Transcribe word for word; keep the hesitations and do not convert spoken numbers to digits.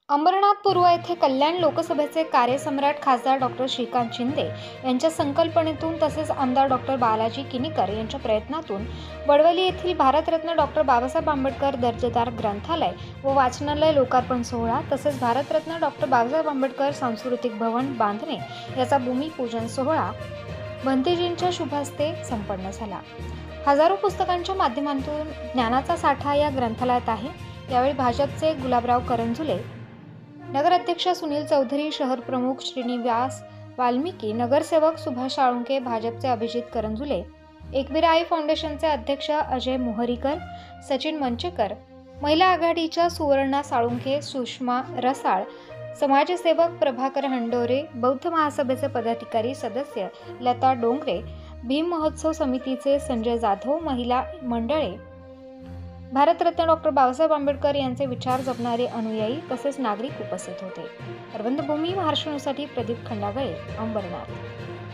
अंबरनाथ पूर्व येथे कल्याण लोकसभेचे कार्यसम्राट खासदार डॉक्टर श्रीकांत शिंदे यांच्या संकल्पनेतून तसेच आमदार डॉक्टर बालाजी किनीकर यांच्या प्रयत्नातून वडवली येथील भारतरत्न डॉक्टर बाबासाहेब आंबेडकर दर्जेदार ग्रंथालय व वाचनालय लोकार्पण सोहळा तसेच भारतरत्न डॉक्टर बाबासाहेब आंबेडकर सांस्कृतिक भवन बांधणे याचा भूमिपूजन सोहळा भंतेजींच्या शुभ हस्ते संपन्न झाला। हजारो पुस्तकांच्या माध्यमातून ज्ञानाचा साठा या ग्रंथालयात आहे। यावेळी भाजपचे गुलाबराव करंजुले, नगराध्यक्ष सुनील चौधरी, शहर प्रमुख श्रीनिवास वाल्मिकी, नगरसेवक सुभाष साळुंके, भाजपचे अभिजित करंजुले, एकवीर आई फाउंडेशनचे अध्यक्ष अजय मोहरीकर, सचिन मंचेकर, महिला आघाडीच्या सुवर्णा साळुंके, सुषमा रसाळ, समाजसेवक प्रभाकर हंडोरे, बौद्ध महासभेचे पदाधिकारी सदस्य लता डोंगरे, भीम महोत्सव समितीचे संजय जाधव, महिला मंडळे, भारतरत्न डॉक्टर बाबासाहेब आंबेडकर यांचे विचार जपणारे अनुयायी तसेच नागरिक उपस्थित होते। अरविंद भूमी महाराष्ट्र न्यूजसाठी प्रदीप खंडागळे, अंबरनाथ।